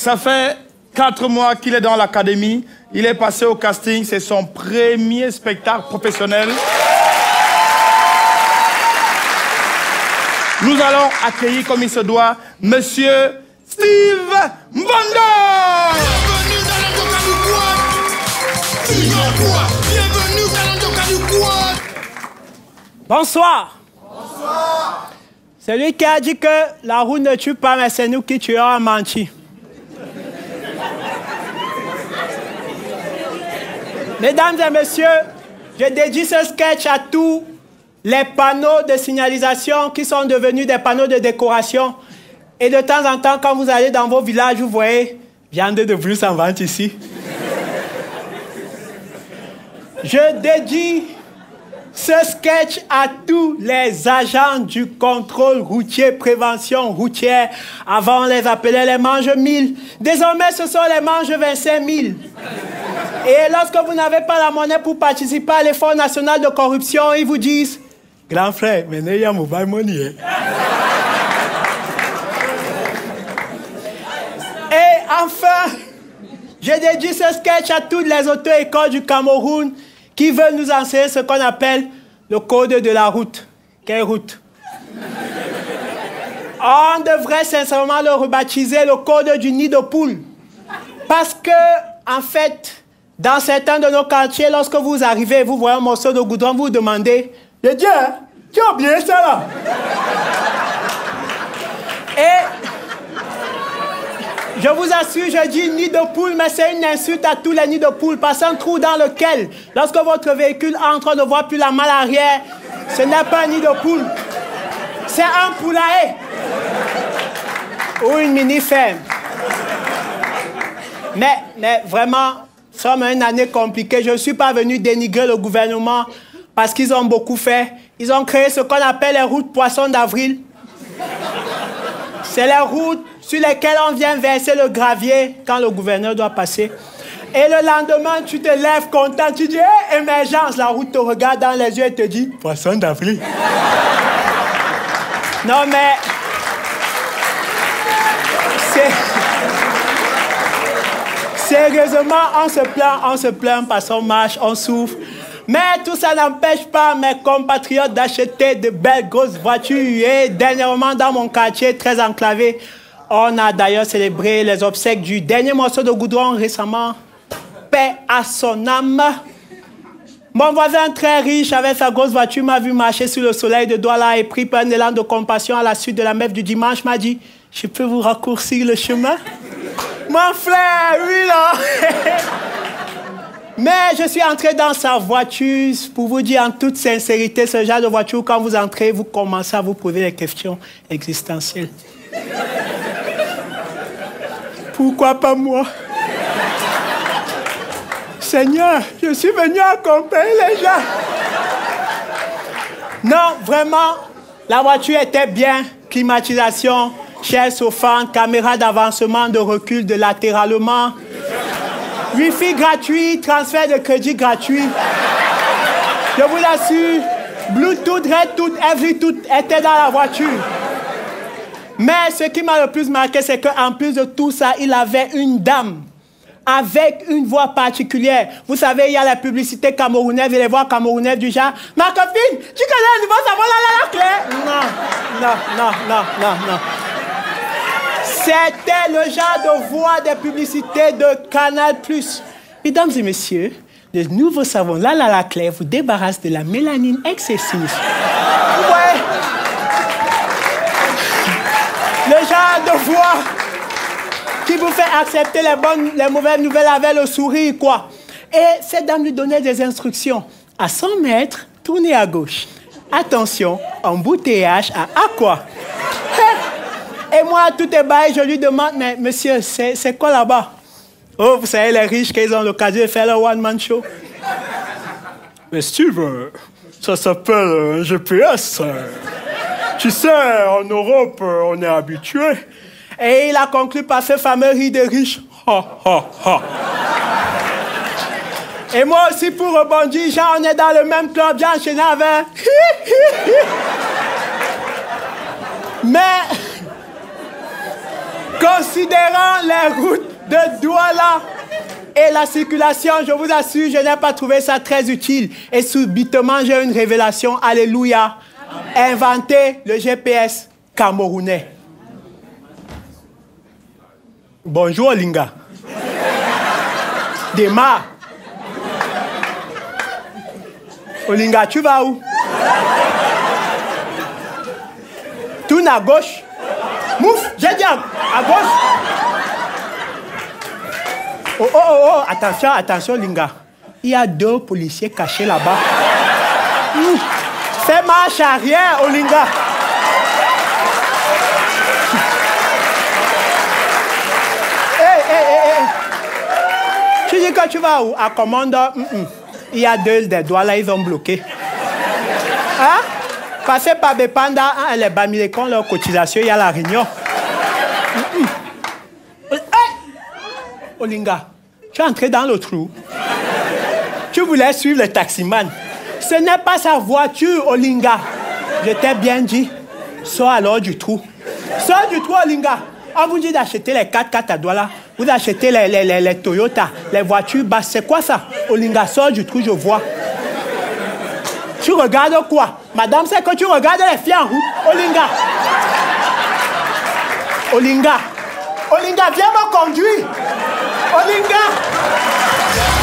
Ça fait 4 mois qu'il est dans l'académie. Il est passé au casting. C'est son premier spectacle professionnel. Nous allons accueillir comme il se doit Monsieur Steve Mbondo. Bienvenue dans l'Andoka du Quad. Bienvenue dans l'Andoka du Quad. Bonsoir. Bonsoir. Celui qui a dit que la roue ne tue pas, mais c'est nous qui tuons, a menti. Mesdames et messieurs, je dédie ce sketch à tous les panneaux de signalisation qui sont devenus des panneaux de décoration. Et de temps en temps, quand vous allez dans vos villages, vous voyez viande de plus en vente ici. Je dédie ce sketch à tous les agents du contrôle routier, prévention routière. Avant, on les appelait les manges 1000. Désormais, ce sont les manges 25 000. Et lorsque vous n'avez pas la monnaie pour participer à l'effort national de corruption, ils vous disent « Grand frère, maintenant il y a mobile money. » Et enfin, j'ai dédié ce sketch à toutes les auto-écoles du Cameroun qui veulent nous enseigner ce qu'on appelle le code de la route. Quelle route? On devrait sincèrement le rebaptiser le code du nid de poule. Parce que, en fait, dans certains de nos quartiers, lorsque vous arrivez, vous voyez un morceau de goudron, vous vous demandez, « Le Dieu, tu as oublié ça là ?» Et je vous assure, je dis nid de poule, mais c'est une insulte à tous les nids de poule. Parce qu'un trou dans lequel, lorsque votre véhicule entre, on ne voit plus la malle arrière, ce n'est pas un nid de poule. C'est un poulailler. Ou une mini-ferme. Mais vraiment, nous sommes une année compliquée. Je ne suis pas venu dénigrer le gouvernement parce qu'ils ont beaucoup fait. Ils ont créé ce qu'on appelle les routes poissons d'avril. C'est les routes sur lesquelles on vient verser le gravier quand le gouverneur doit passer. Et le lendemain, tu te lèves content, tu dis hey, « Émergence !» La route te regarde dans les yeux et te dit « Poisson d'avril !» Non mais... Sérieusement, on se plaint parce qu'on marche, on souffre. Mais tout ça n'empêche pas mes compatriotes d'acheter de belles grosses voitures. Et dernièrement, dans mon quartier très enclavé, on a d'ailleurs célébré les obsèques du dernier morceau de goudron récemment. Paix à son âme. Mon voisin très riche avec sa grosse voiture m'a vu marcher sur le soleil de Douala et pris un élan de compassion à la suite de la messe du dimanche. M'a dit, je peux vous raccourcir le chemin? Mon frère, oui là. Mais je suis entré dans sa voiture pour vous dire en toute sincérité, ce genre de voiture, quand vous entrez, vous commencez à vous poser des questions existentielles. Pourquoi pas moi? Seigneur, je suis venu accompagner les gens. Non, vraiment, la voiture était bien, climatisation, chaise chauffante, caméra d'avancement, de recul, de latéralement. Wi-Fi gratuit, transfert de crédit gratuit. Je vous l'assure, Bluetooth, Redtooth, Everytooth était dans la voiture. Mais ce qui m'a le plus marqué, c'est qu'en plus de tout ça, il avait une dame avec une voix particulière. Vous savez, il y a la publicité camerounaise et les voix camerounaises du genre « Ma copine, tu connais le nouveau savon la Claire ?» Non. C'était le genre de voix des publicités de Canal+. Mesdames et messieurs, le nouveau savon La Claire vous débarrasse de la mélanine excessive. Vous voyez? Le genre de voix qui vous fait accepter les mauvaises nouvelles avec le sourire, quoi. Et cette dame lui donnait des instructions. À 100 mètres, tournez à gauche. Attention, embouteillage à quoi? Et moi, tout est bail, je lui demande, mais monsieur, c'est quoi là-bas? Oh, vous savez, les riches, qu'ils ont l'occasion de faire leur one-man show. Mais Steve, ça s'appelle un GPS. Tu sais, en Europe, on est habitué. Et il a conclu par ce fameux rire de riche. Et moi aussi, pour rebondir, genre, on est dans le même club, j'ai enchaîné avec... Mais... Considérant les routes de Douala et la circulation, je vous assure, je n'ai pas trouvé ça très utile. Et subitement, j'ai une révélation. Alléluia. Inventer le GPS camerounais. Bonjour, Olinga. Démarre. Olinga, tu vas où? Tourne à gauche. Mouf, j'ai dit à gauche. Oh, oh, oh, oh, attention, attention, Linga. Il y a 2 policiers cachés là-bas. Fais marche arrière, Olinga. Tu dis que tu vas où? À commandeur. Il y a 2 des doigts là, ils ont bloqué. Hein? Passez par Bepanda, les Bamilécons, leur cotisation, il y a la réunion. Olinga, tu es entré dans le trou. Tu voulais suivre le taximan. Ce n'est pas sa voiture, Olinga. Je t'ai bien dit. Sors alors du trou. Sors du trou, Olinga. On vous dit d'acheter les 4x4 à Douala. Vous achetez les Toyota, les voitures basses. C'est quoi ça? Olinga, sors du trou, je vois. Tu regardes quoi? Madame, c'est que tu regardes les filles en route. Olinga. Olinga. Olinga, viens me conduire. Olinga.